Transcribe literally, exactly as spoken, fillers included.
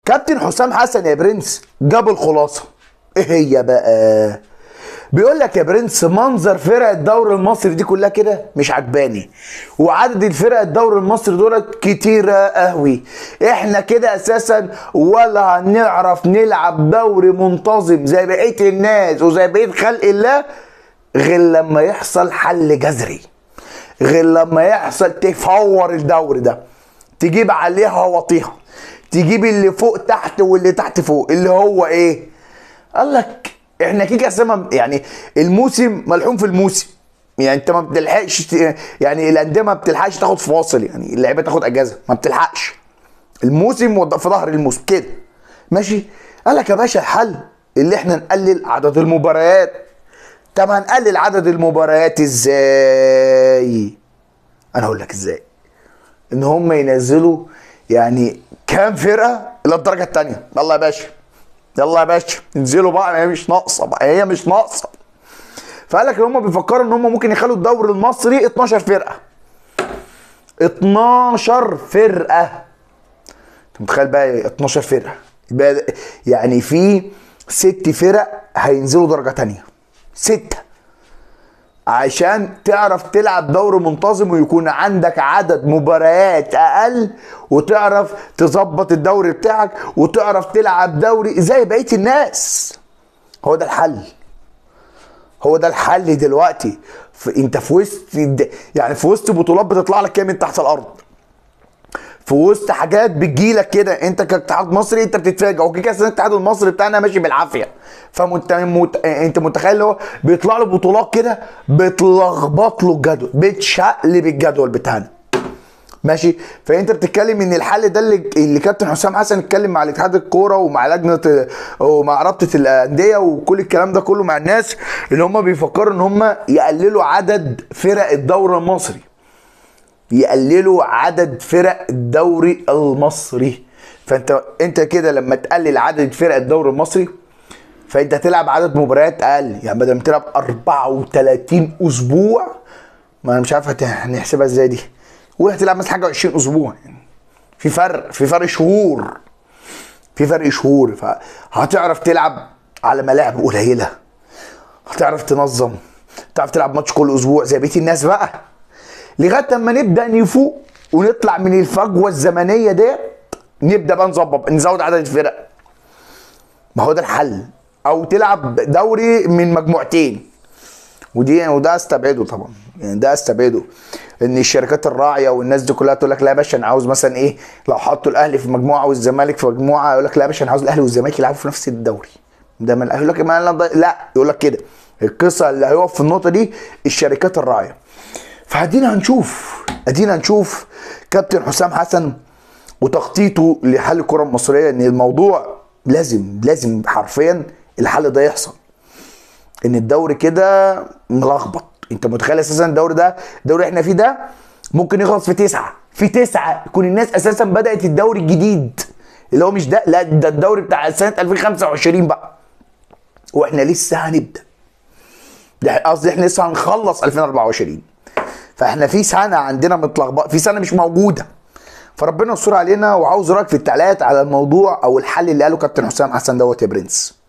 كابتن حسام حسن يا برنس جاب الخلاصه. ايه هي بقى؟ بيقول لك يا برنس منظر فرق الدوري المصري دي كلها كده مش عجباني، وعدد الفرق الدوري المصري دولت كتيره قوي. احنا كده اساسا ولا هنعرف نلعب دوري منتظم زي بقيه الناس وزي بقيه خلق الله غير لما يحصل حل جذري، غير لما يحصل تفور الدوري ده، تجيب عليها وطيها، تجيب اللي فوق تحت واللي تحت فوق. اللي هو ايه؟ قال لك احنا كده اساسا يعني الموسم ملحوم في الموسم، يعني انت ما بتلحقش، يعني الانديه ما بتلحقش تاخد فواصل، يعني اللعيبه تاخد اجازه ما بتلحقش، الموسم في ظهر الموسم كده ماشي. قال لك يا باشا الحل اللي احنا نقلل عدد المباريات. طب هنقلل عدد المباريات ازاي؟ انا هقول لك ازاي. ان هم ينزلوا يعني كام فرقه الى الدرجه الثانيه. يلا يا باشا، يلا يا باشا انزلوا بقى، هي مش ناقصه بقى، هي مش ناقصه. فقال لك ان هم بيفكروا ان هم ممكن يخلوا الدوري المصري اتناشر فرقه. اتناشر فرقه. انت متخيل بقى اتناشر فرقه؟ يبقى يعني في ست فرق هينزلوا درجه ثانيه. ستة عشان تعرف تلعب دوري منتظم ويكون عندك عدد مباريات اقل، وتعرف تظبط الدوري بتاعك وتعرف تلعب دوري زي بقية الناس. هو ده الحل، هو ده الحل دلوقتي. انت في وسط يعني في وسط بطولات بتطلع لك كام من تحت الارض، في وسط حاجات بتجيلك كده، انت كاتحاد مصري انت بتتفاجئ. اوكي كده الاتحاد المصري بتاعنا ماشي بالعافيه، فانت مت... انت متخيل اللي هو بيطلع له بطولات كده بتلخبط له الجدول، بتشقلب الجدول بتاعنا ماشي. فانت بتتكلم ان الحل ده اللي, اللي كابتن حسام حسن اتكلم مع الاتحاد الكوره ومع لجنه ومع رابطه الانديه وكل الكلام ده كله مع الناس اللي هم بيفكروا ان هم يقللوا عدد فرق الدوري المصري، يقللوا عدد فرق الدوري المصري. فانت انت كده لما تقلل عدد فرق الدوري المصري فانت هتلعب عدد مباريات اقل، يعني بدل ما تلعب اربعة وتلاتين اسبوع، ما انا مش عارف هنحسبها ازاي دي، قول هتلعب مثلا حاجه عشرين اسبوع، يعني في فرق، في فرق شهور، في فرق شهور. فهتعرف تلعب على ملاعب قليله، هتعرف تنظم، تعرف تلعب ماتش كل اسبوع زي بقيه الناس بقى، لغايه اما نبدا نفوق ونطلع من الفجوه الزمنيه ديت، نبدا بقى نظبط نزود عدد الفرق. ما هو ده الحل. او تلعب دوري من مجموعتين، ودي وده استبعده طبعا، يعني ده استبعده. ان الشركات الراعيه والناس دي كلها تقول لك لا يا باشا انا عاوز مثلا ايه، لو حطوا الاهلي في مجموعه والزمالك في مجموعه يقول لك لا يا باشا انا عاوز الاهلي والزمالك يلعبوا في نفس الدوري. ده من يقول لك ما لا، يقول لك كده. القصه اللي هيقف في النقطه دي الشركات الراعيه. فادينا هنشوف، ادينا هنشوف كابتن حسام حسن وتخطيطه لحل الكره المصريه، ان الموضوع لازم لازم حرفيا الحل ده يحصل. ان الدوري كده ملخبط. انت متخيل اساسا الدوري ده، الدوري احنا فيه ده ممكن يخلص في تسعة، في تسعة يكون الناس اساسا بدأت الدوري الجديد اللي هو مش ده، لا ده الدوري بتاع سنة ألفين وخمسة وعشرين بقى، واحنا لسه هنبدأ. قصدي احنا لسه هنخلص ألفين وأربعة وعشرين، فاحنا في سنة عندنا متلخبطه، في سنة مش موجودة. فربنا يستر علينا. وعاوز رايك في التعليقات على الموضوع او الحل اللي قاله كابتن حسام حسن دوت يا برنس.